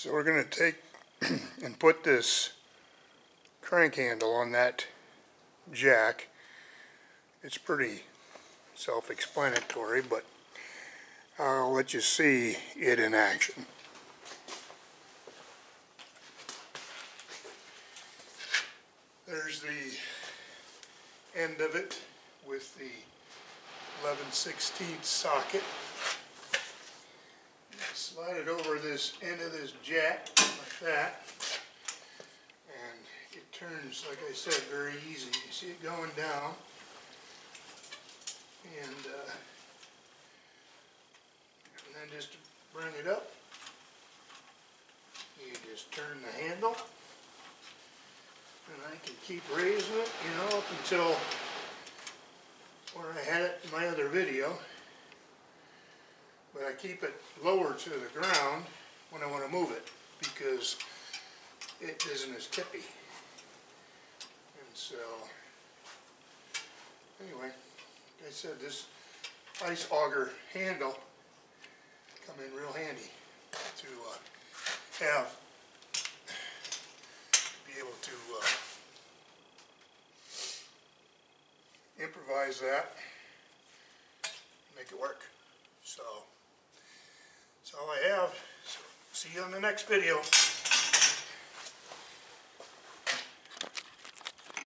So we're going to take and put this crank handle on that jack. It's pretty self-explanatory, but I'll let you see it in action. There's the end of it with the 11/16 socket. Slide it over this end of this jack like that, and it turns, like I said, very easy. You see it going down, and then just to bring it up, you just turn the handle, and I can keep raising it, you know, up until where I had it in my other video. But I keep it lower to the ground when I want to move it, because it isn't as tippy. And so, anyway, like I said, this ice auger handle come in real handy to have, be able to improvise that, make it work. So, that's all I have. So, see you on the next video.